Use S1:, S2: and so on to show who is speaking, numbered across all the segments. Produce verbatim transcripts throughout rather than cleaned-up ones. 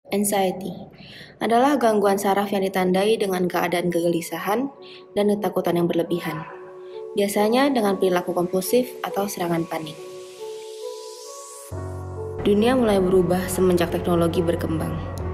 S1: Anxiety adalah gangguan saraf yang ditandai dengan keadaan kegelisahan dan ketakutan yang berlebihan, biasanya dengan perilaku kompulsif atau serangan panik. Dunia mulai berubah semenjak teknologi berkembang.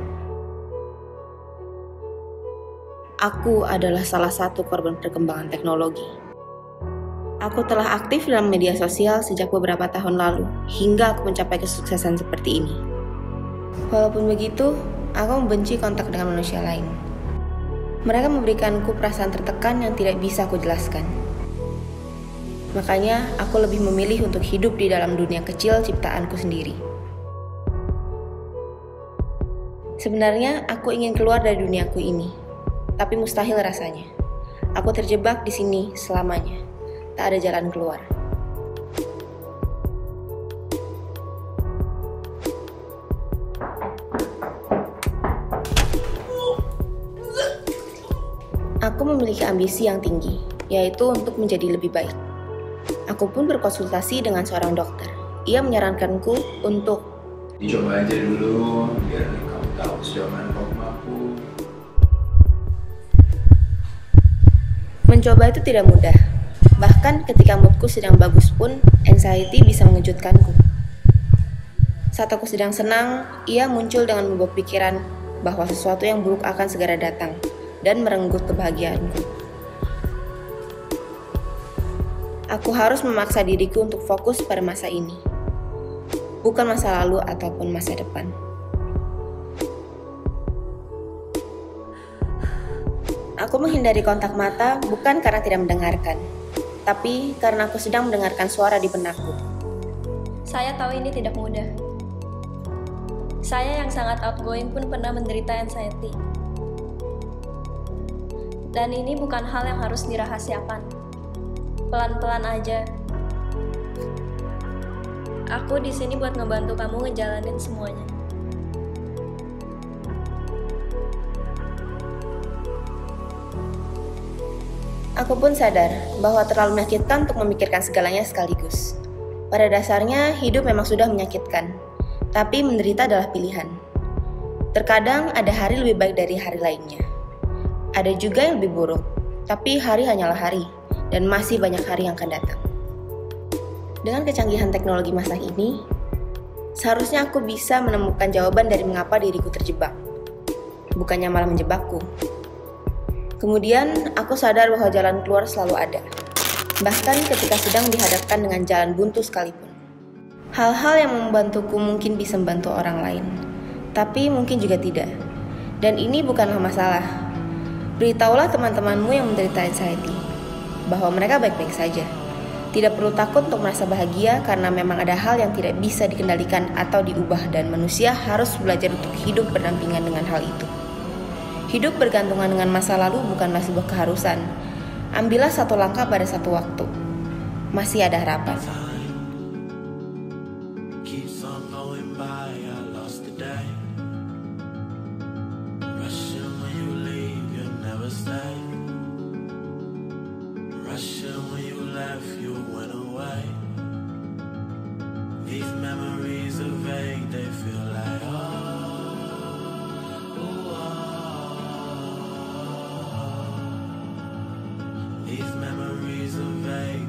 S1: Aku adalah salah satu korban perkembangan teknologi. Aku telah aktif dalam media sosial sejak beberapa tahun lalu, hingga aku mencapai kesuksesan seperti ini. Walaupun begitu, aku membenci kontak dengan manusia lain. Mereka memberikanku perasaan tertekan yang tidak bisa aku jelaskan. Makanya, aku lebih memilih untuk hidup di dalam dunia kecil ciptaanku sendiri. Sebenarnya, aku ingin keluar dari duniaku ini, tapi mustahil rasanya. Aku terjebak di sini selamanya. Tak ada jalan keluar. Aku memiliki ambisi yang tinggi, yaitu untuk menjadi lebih baik. Aku pun berkonsultasi dengan seorang dokter. Ia menyarankanku untuk
S2: dicoba aja dulu, biar kamu tahu sejauh mana kamu mampu.
S1: Mencoba itu tidak mudah. Bahkan ketika moodku sedang bagus pun, anxiety bisa mengejutkanku. Saat aku sedang senang, ia muncul dengan membawa pikiran bahwa sesuatu yang buruk akan segera datang dan merenggut kebahagiaanku. Aku harus memaksa diriku untuk fokus pada masa ini, bukan masa lalu ataupun masa depan. Aku menghindari kontak mata bukan karena tidak mendengarkan, tapi karena aku sedang mendengarkan suara di benakku.
S3: Saya tahu ini tidak mudah. Saya yang sangat outgoing pun pernah menderita anxiety. Dan ini bukan hal yang harus dirahasiakan. Pelan-pelan aja. Aku di sini buat ngebantu kamu ngejalanin semuanya.
S1: Aku pun sadar bahwa terlalu menyakitkan untuk memikirkan segalanya sekaligus. Pada dasarnya, hidup memang sudah menyakitkan, tapi menderita adalah pilihan. Terkadang ada hari lebih baik dari hari lainnya. Ada juga yang lebih buruk, tapi hari hanyalah hari, dan masih banyak hari yang akan datang. Dengan kecanggihan teknologi masa ini, seharusnya aku bisa menemukan jawaban dari mengapa diriku terjebak, bukannya malah menjebakku. Kemudian, aku sadar bahwa jalan keluar selalu ada, bahkan ketika sedang dihadapkan dengan jalan buntu sekalipun. Hal-hal yang membantuku mungkin bisa membantu orang lain, tapi mungkin juga tidak. Dan ini bukanlah masalah. Beritahulah teman-temanmu yang menderita anxiety bahwa mereka baik-baik saja. Tidak perlu takut untuk merasa bahagia karena memang ada hal yang tidak bisa dikendalikan atau diubah dan manusia harus belajar untuk hidup berdampingan dengan hal itu. Hidup bergantungan dengan masa lalu bukanlah sebuah keharusan. Ambillah satu langkah pada satu waktu. Masih ada harapan.
S4: These memories are vague, they feel like oh, ooh, oh. These memories are vague.